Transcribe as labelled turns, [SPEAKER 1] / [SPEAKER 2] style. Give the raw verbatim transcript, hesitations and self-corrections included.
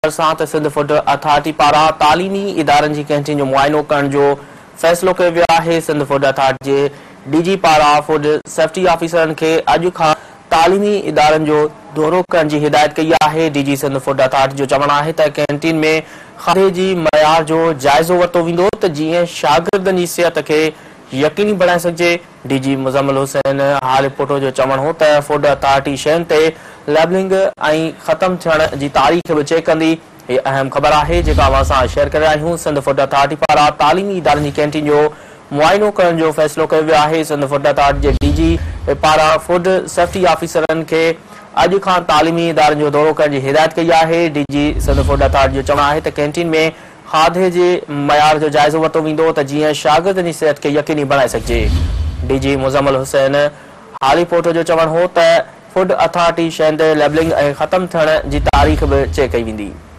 [SPEAKER 1] साथ Sindh food authority पारां तालीमी इदारनि जी कैंटीन जो मुआइनो करण जो फ़ैसिलो कयो वियो आहे। सिंध फूड अथॉरिटी जे डीजी पारां फूड सेफ्टी ऑफिसरनि खे अॼु खां तालीमी इदारनि जो दौरो करण जी हिदायत कई आहे। डीजी सिंध फूड अथॉरिटी जो चवणु आहे त कैंटीन में खाधे जी मयार जो जाइज़ो वरितो वेंदो त जीअं शागिर्दनि जी सिहत खे यकीनी बणाए सघिजे। डीजी मुज़म्मिल हुसैन हाल रिपोर्टर जो चवणु हो त फूड अथॉरिटी शयुनि ते लेबलिंग ऐं ख़त्म थियण जी तारीख़ बि चेक कंदी। ये अहम ख़बर आहे जेका अवां सां शेयर करे रहिया आहियूं। सिंध फूड अथॉरिटी पारां तालीमी इदारनि जी कैंटीन जो मुआइनो करण जो फ़ैसिलो कयो वियो आहे। सिंध फूड अथॉरिटी जे डीजी पारां फूड सेफ्टी ऑफिसरनि खे अॼु खां तालीमी इदारनि जो दौरो करण जी हिदायत कई आहे। डीजी सिंध फूड अथॉरिटी जो चवणु आहे त कैंटीन में खाधे जे मयार जो जाइज़ो वरितो वेंदो त जीअं शागिर्दनि जी सिहत खे यकीनी बणाए सघिजे। डीजी मुज़म्मिल हुसैन हाल रिपोर्टर जो चवणु हो त फूड अथॉरिटी शयुनि ते लेबलिंग ऐं ख़त्म थियण जी तारीख़ बि चेक कई वेंदी।